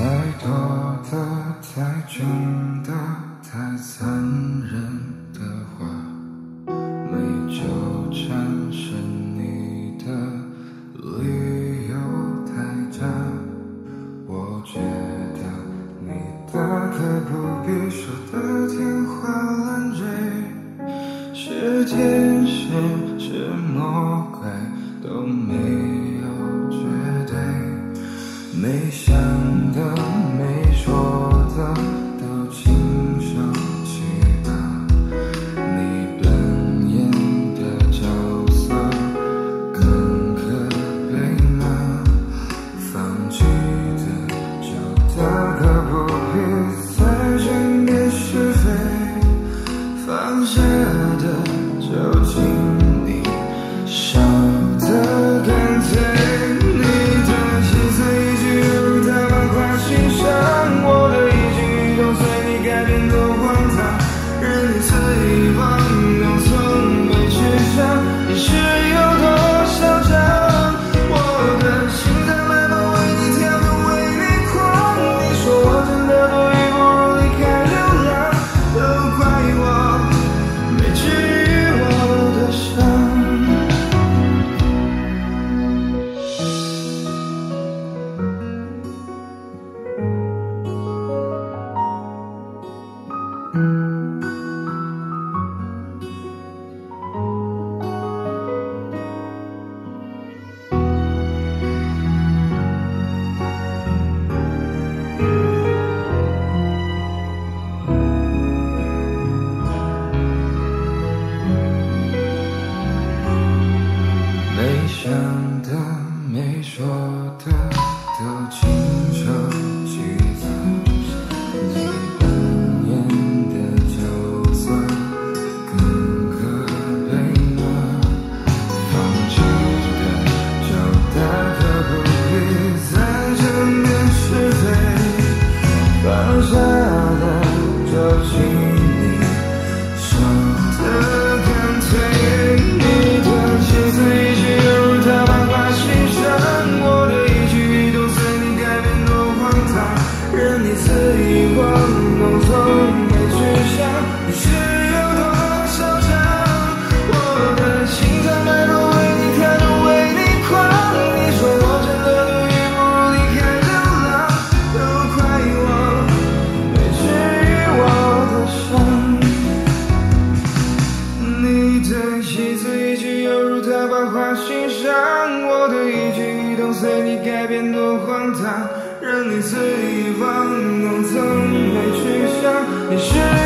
多的、太重的、太残忍的话，没纠缠是你的理由太假。我觉得你大可不必说的天花乱坠，是天使是魔鬼都没有绝对，没想的没说的都亲手去吧。你扮演的角色更可悲吗？放弃的就大可不必再争辩是非，放下的就请你少得干脆。你的心思已经犹如大把挂心上，我的一举一动随你改变多荒唐，任你肆意妄动从没去想你是有多嚣张。我的心在脉搏为你跳动为你狂，你说我真的多余不如离开流浪，都怪我没治愈我的伤。没想的没说的都亲手去做，你扮演的角色更可悲吗？放弃的就大可不必再争辩是非，放下的就请你少得干脆。你的心思已经犹如大把挂心上，我的一举一动随你改变多荒唐，任你肆意妄动从没去想你是有多嚣张。我的心在脉搏为你跳动为你狂，你说我真的多余不如离开流浪，都怪我没治愈我的伤。你的心思已经犹如大把挂心上，我的一举一动随你改变多荒唐，任你肆意妄动从没去想你是